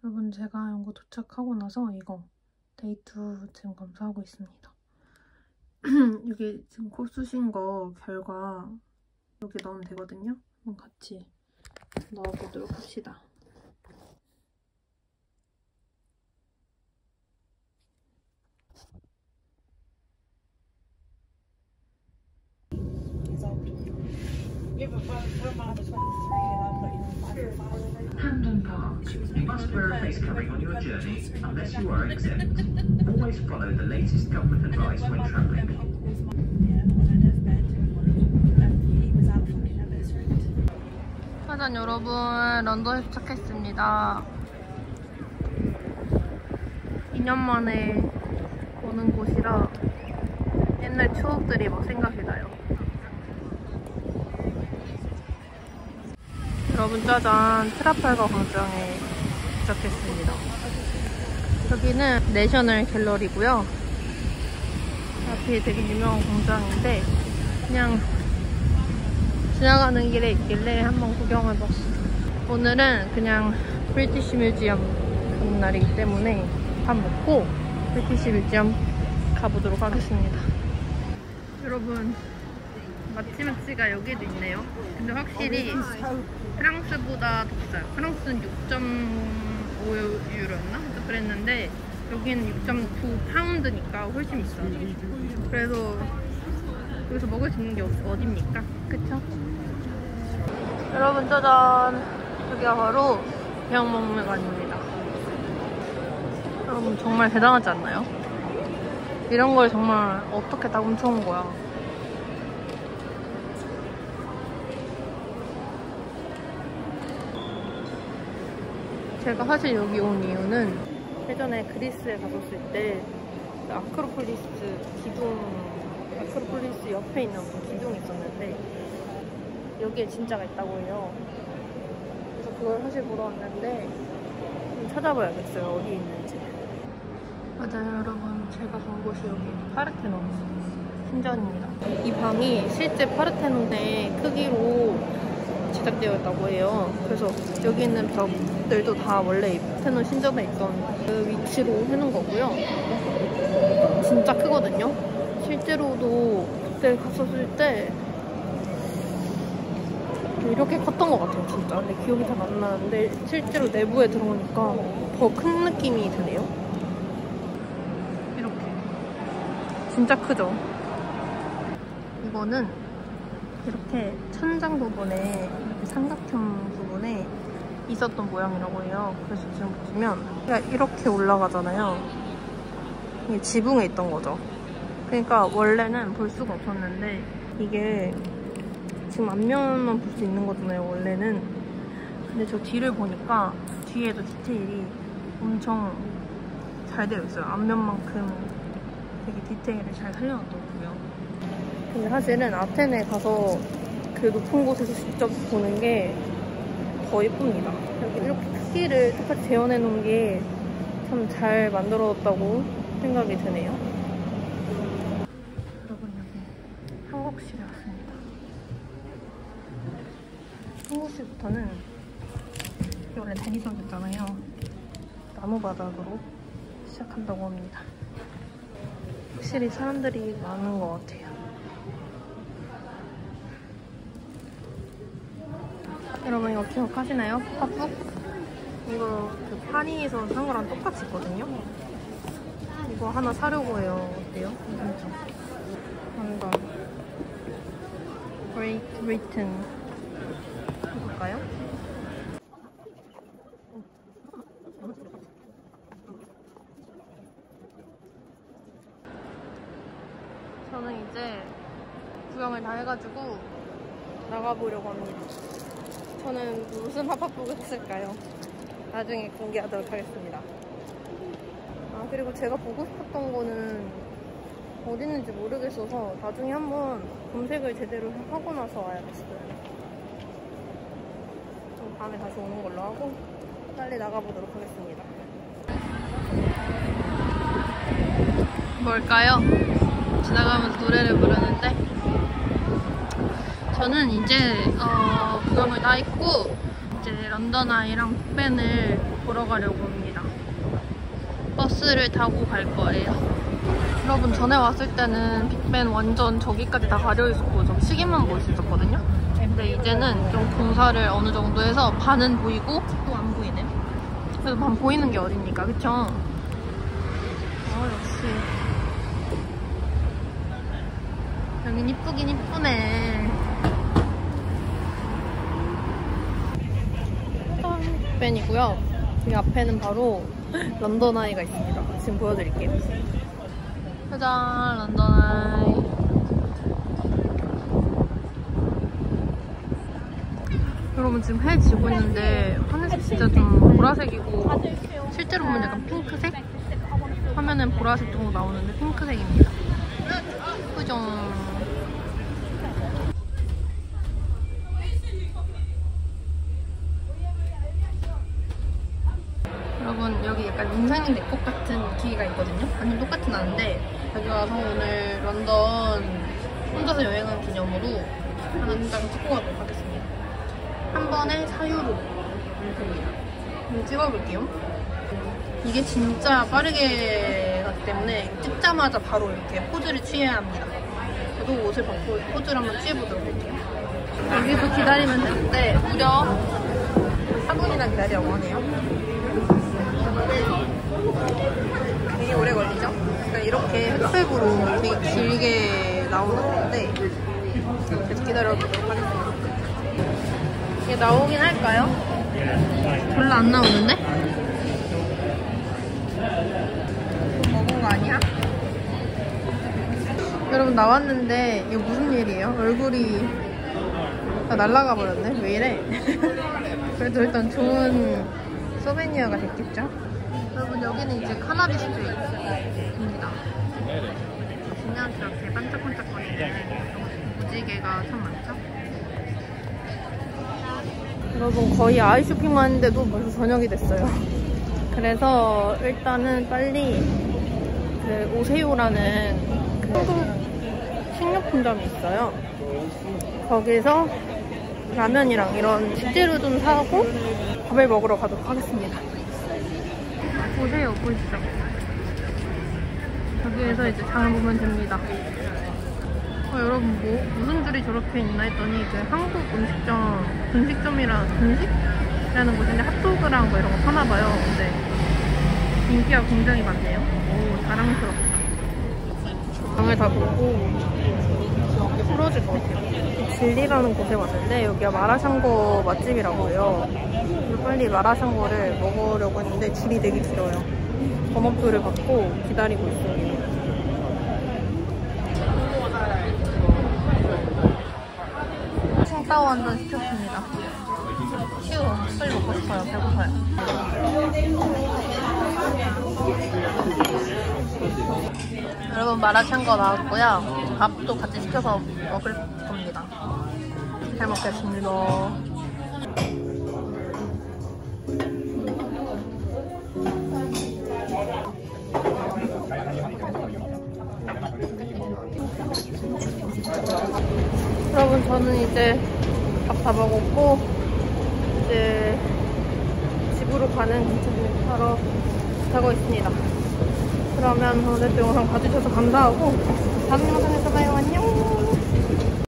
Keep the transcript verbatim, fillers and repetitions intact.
여러분, 제가 연구 도착하고 나서 이거 데이투 지금 검사하고 있습니다. 여기 지금 코 쑤신 거 결과 여기 넣으면 되거든요. 한번 같이 넣어보도록 합시다. Hand on parts. You must wear a face covering on your journey unless you are exempt. Always follow the latest government advice when travelling. 짜잔 여러분, 런던에 도착했습니다. 이 년 만에 오는 곳이라 옛날 추억들이 막 생각이 나요. 여러분 짜잔, 트라팔가 광장에 도착했습니다. 여기는 내셔널 갤러리고요. 앞이 되게 유명한 광장인데 그냥 지나가는 길에 있길래 한번 구경을 해봤어요. 오늘은 그냥 브리티시 뮤지엄 가는 날이기 때문에 밥 먹고 브리티시 뮤지엄 가보도록 하겠습니다. 여러분, 마치마치가 여기도 있네요. 근데 확실히 프랑스보다 더 비싸요. 프랑스는 육 점 오 유로였나? 그랬는데 여기는 육 점 구 파운드니까 훨씬 비싸요. 그래서 여기서 먹을 수 있는 게 어딥니까? 그쵸? 여러분 짜잔, 여기가 바로 대형박물관입니다. 여러분 정말 대단하지 않나요? 이런 걸 정말 어떻게 다 훔쳐온 거야. 제가 사실 여기 온 이유는 예전에 그리스에 갔었을 때 그 아크로폴리스 기둥, 아크로폴리스 옆에 있는 기둥이 있었는데 여기에 진짜가 있다고 해요. 그래서 그걸 사실 보러 왔는데 좀 찾아봐야겠어요, 어디 있는지. 맞아요 여러분, 제가 간 곳이 여기 파르테논 신전입니다. 이 방이 실제 파르테논의 크기로 제작되어 있다고 해요. 그래서 여기 있는 벽들도 다 원래 파르테논 신전에 있던 그 위치로 해놓은 거고요. 진짜 크거든요. 실제로도 그때 갔었을 때 이렇게 컸던 것 같아요, 진짜. 근데 기억이 잘 안 나는데 실제로 내부에 들어오니까 더 큰 느낌이 드네요. 이렇게 진짜 크죠? 이거는 이렇게 천장 부분에, 이렇게 삼각형 부분에 있었던 모양이라고 해요. 그래서 지금 보시면 이렇게 올라가잖아요. 이게 지붕에 있던 거죠. 그러니까 원래는 볼 수가 없었는데 이게 지금 앞면만 볼 수 있는 거잖아요, 원래는. 근데 저 뒤를 보니까 뒤에도 디테일이 엄청 잘 되어 있어요. 앞면만큼 되게 디테일을 잘 살려놨더라고요. 근데 사실은 아테네 가서 그 높은 곳에서 직접 보는 게 더 예쁩니다. 여기 이렇게 크기를 똑같이 재현해 놓은 게 참 잘 만들어졌다고 생각이 드네요. 여러분, 여기 한국실에 왔습니다. 한국실부터는 여기 원래 대리석이었잖아요. 나무바닥으로 시작한다고 합니다. 확실히 사람들이 많은 것 같아요. 여러분 이거 기억하시나요? 팝북? 이거 그 파리에서 산 거랑 똑같이 있거든요? 이거 하나 사려고 해요. 어때요? 괜찮죠? 뭔가 Great Britain 해볼까요? 저는 이제 구경을 다 해가지고 나가보려고 합니다. 저는 무슨 팝팝북을 했을까요? 나중에 공개하도록 하겠습니다. 아, 그리고 제가 보고 싶었던 거는 어디 있는지 모르겠어서 나중에 한번 검색을 제대로 하고 나서 와야겠어요. 좀 밤에 다시 오는 걸로 하고 빨리 나가보도록 하겠습니다. 뭘까요? 지나가면서 노래를 부르는데 저는 이제 어, 구경을 다 했고 이제 런던 아이랑 빅벤을 보러 가려고 합니다. 버스를 타고 갈 거예요. 여러분, 전에 왔을 때는 빅벤 완전 저기까지 다 가려있었고 저 시계만 볼 수 있었거든요. 근데 이제는 좀 공사를 어느 정도 해서 반은 보이고 또 안 보이네. 그래도 반 보이는 게 어딥니까, 그쵸? 어, 역시 여긴 이쁘긴 이쁘네. 빅벤이고요. 이 앞에는 바로 런던 아이가 있습니다. 지금 보여드릴게요. 짜잔, 런던 아이. 여러분, 지금 해 지고 있는데 하늘색 진짜 좀 보라색이고 실제로 보면 약간 핑크색? 화면엔 보라색 정도 나오는데 핑크색입니다. 예쁘죠? 여러분, 여기 약간 인상이 내 것 같은 기계가 있거든요? 완전 똑같진 않은데 여기 와서 오늘 런던 혼자서 여행한 기념으로 한 장 찍고 가도록 하겠습니다. 한 번에 사 유로 됩니다. 한번 찍어볼게요. 이게 진짜 빠르게 가기 때문에 찍자마자 바로 이렇게 포즈를 취해야 합니다. 저도 옷을 벗고 포즈를 한번 취해보도록 할게요. 여기서 기다리면 되는데 무려 사 분이나 기다리라고 하네요. 되게 오래 걸리죠? 그러니까 이렇게 흑백으로 되게 길게 나오는 건데 계속 기다려보도록 하겠습니다. 이게 나오긴 할까요? 별로 안 나오는데? 먹은 거 아니야? 여러분, 나왔는데 이거 무슨 일이에요? 얼굴이 다 날아가 버렸네? 왜 이래? 그래도 일단 좋은 소베니어가 됐겠죠? 여러분, 여기는 이제 카나비 스트리트입니다. 그냥 저렇게 반짝반짝거리는 무지개가 참 많죠? 여러분, 거의 아이 쇼핑만 했는데도 벌써 저녁이 됐어요. 그래서 일단은 빨리 그 오세요라는 그 한국 식료품점이 있어요. 거기서 라면이랑 이런 식재료 좀 사고 밥을 먹으러 가도록 하겠습니다. 보세요, 보이시죠? 여기에서 이제 장을 보면 됩니다. 어, 여러분, 뭐 무슨 줄이 저렇게 있나 했더니 그 한국 음식점, 분식점이랑 분식이라는 곳인데 핫도그랑 뭐 이런 거 파나봐요. 근데 인기가 굉장히 많네요. 오, 자랑스럽다. 장을 다 보고 부러질 것 같아요. 진리라는 곳에 왔는데 여기가 마라샹궈 맛집이라고 해요. 빨리 마라샹궈를 먹으려고 했는데 줄이 되게 길어요. 범업표를 받고 기다리고 있습니다. 칭따오 한잔 시켰습니다. 휴, 빨리 먹고 싶어요. 배고파요. 여러분, 마라샹궈 나왔고요. 밥도 같이 시켜서 먹을 겁니다. 잘 먹겠습니다. 여러분, 저는 이제 밥 다 먹었고 이제 집으로 가는 기차를 타러 타고 있습니다. 그러면 오늘도 영상 봐주셔서 감사하고 다음 영상에서 봐요. 안녕.